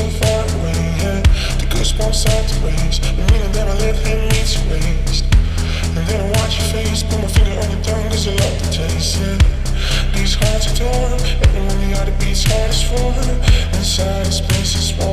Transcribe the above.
far away, yeah. The goosebumps start to raise. The meaning that my left hand meets your waist. And then I watch your face, put my finger on your tongue, cause I love the taste, yeah. These hearts are torn, and when the heart beats hardest for inside the space is warm.